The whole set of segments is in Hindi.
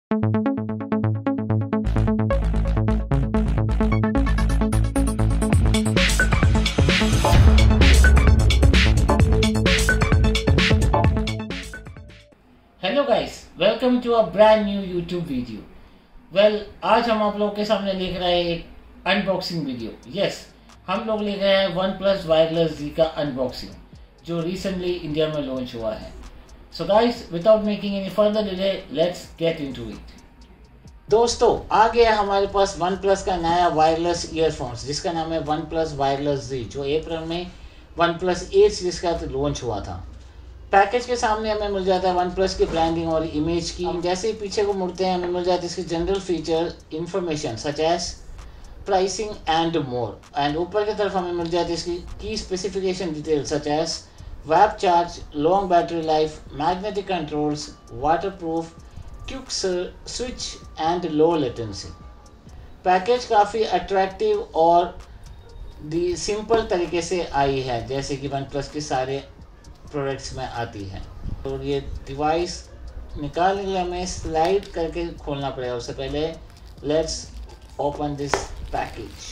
Hello guys, welcome to a brand new YouTube video. आज हम आप लोग के सामने लेकर आए एक अनबॉक्सिंग वीडियो। हम लोग लेकर आए हैं वन प्लस वायरलेस Z का अनबॉक्सिंग, जो रिसेंटली इंडिया में लॉन्च हुआ है। So guys, without making any further delay, let's get into it. दोस्तों, आ गया हमारे पास वन प्लस का नया वायरलेस ईयरफोन्स, जिसका नाम है वन प्लस वायरलेस Z, जो अप्रैल में वन प्लस 8 सीरीज का लॉन्च हुआ था। पैकेज के सामने हमें मिल जाता है वन प्लस की ब्रांडिंग और इमेज की। हम जैसे ही पीछे को मुड़ते हैं, हमें मिल जाती है इसकी general feature information such as pricing and more. And ऊपर की तरफ हमें मिल जाती है इसकी key specification detail such as warp charge, long battery life, magnetic controls, waterproof, quick switch and low latency. Package काफ़ी अट्रैक्टिव और दी सिंपल तरीके से आई है, जैसे कि वन प्लस के सारे प्रोडक्ट्स में आती है। और ये डिवाइस निकालने के लिए हमें स्लाइड करके खोलना पड़ेगा। उससे पहले let's open this package.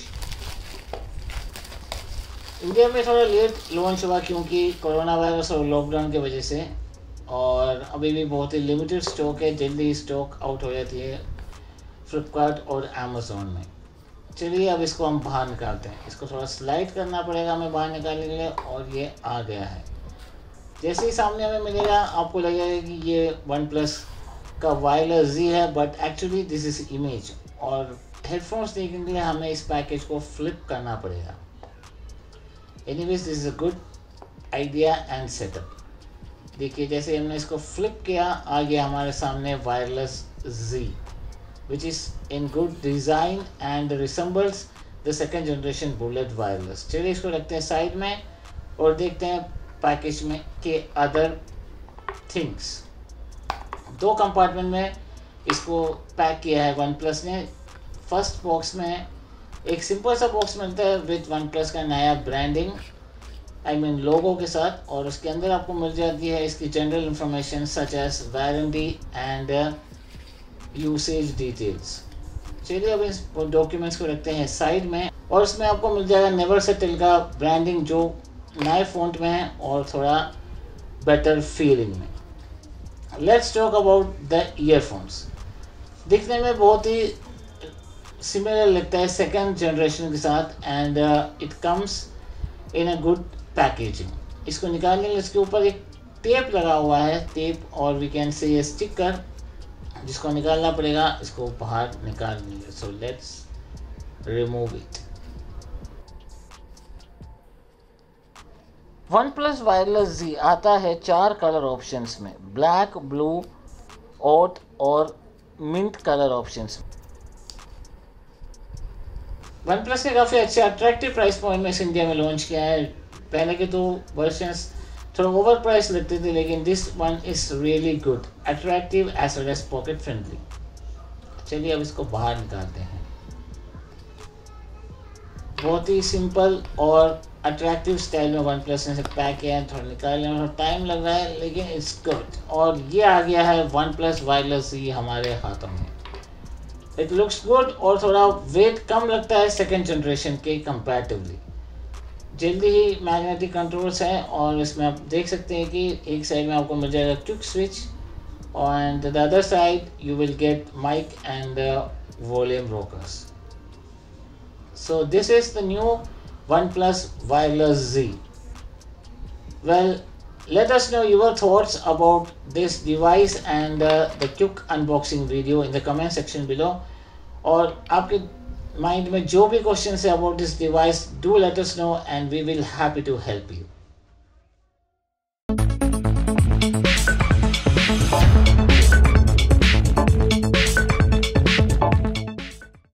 India में थोड़ा लेट लॉन्च हुआ क्योंकि कोरोना वायरस और लॉकडाउन की वजह से, और अभी भी बहुत ही लिमिटेड स्टॉक है। जल्दी स्टॉक आउट हो जाती है फ्लिपकार्ट और अमेज़ॉन में। चलिए अब इसको हम बाहर निकालते हैं। इसको थोड़ा स्लाइड करना पड़ेगा हमें बाहर निकालने के लिए, और ये आ गया है। जैसे ही सामने हमें मिलेगा, आपको लगेगा कि ये वन प्लस का वायरलेस Z है, but actually this is image. और हेडफोन्स देखने के लिए हमें इस पैकेज को फ्लिप करना पड़ेगा। Anyways, this is a good idea and setup. देखिए, जैसे हमने इसको फ्लिप किया, आ गया हमारे सामने wireless Z, which is in good design and resembles the second generation bullet wireless. चलिए इसको रखते हैं साइड में और देखते हैं पैकेज में के अदर थिंग्स। 2 कंपार्टमेंट में इसको पैक किया है वन प्लस ने। फर्स्ट बॉक्स में एक सिंपल सा बॉक्स मिलता है विद वन प्लस का नया ब्रांडिंग, आई मीन लोगो के साथ, और उसके अंदर आपको मिल जाती है इसकी general information such as warranty and usage details. चलिए अब इस डॉक्यूमेंट्स को रखते हैं साइड में, और उसमें आपको मिल जाएगा नेवर सेटल का ब्रांडिंग, जो नए फ़ॉन्ट में है और थोड़ा बेटर फीलिंग में। Let's talk about the earphones. दिखने में बहुत ही सिमिलर लगता है सेकंड जनरेशन के साथ, and it comes in a good packaging. इसको निकालने के लिए इसके ऊपर एक टेप लगा हुआ है, टेप, और वी कैन से स्टिकर, जिसको निकालना पड़ेगा इसको बाहर निकालने के लिए। So let's remove it. OnePlus wireless Z आता है 4 कलर ऑप्शंस में, ब्लैक, ब्लू, ऑट और mint colour options. OnePlus ने काफ़ी अच्छे अट्रैक्टिव प्राइस पॉइंट में इस इंडिया में लॉन्च किया है। पहले के 2 वर्जन्स थोड़ा ओवर प्राइस लगते थे, लेकिन this one is really good, attractive as well as pocket friendly. चलिए अब इसको बाहर निकालते हैं। बहुत ही सिंपल और अट्रैक्टिव स्टाइल में वन प्लस ने पैक किया है। थोड़ा निकालने में थोड़ा टाइम लग रहा है, लेकिन इट्स गुड। और ये आ गया है वन प्लस वायरलेस Z हमारे हाथों में। इट लुक्स गुड और थोड़ा वेट कम लगता है सेकेंड जनरेशन के कंपैरेटिवली। जल्दी ही मैग्नेटिक कंट्रोल्स हैं, और इसमें आप देख सकते हैं कि एक साइड में आपको मिल जाएगा quick switch, and the other side you will get mic and volume rockers. So this is the new OnePlus Wireless Z. Well, let us know your thoughts about this device and the quick unboxing video in the comment section below. और आपके माइंड में जो भी क्वेश्चन है about this device, do let us know and we will happy to help you.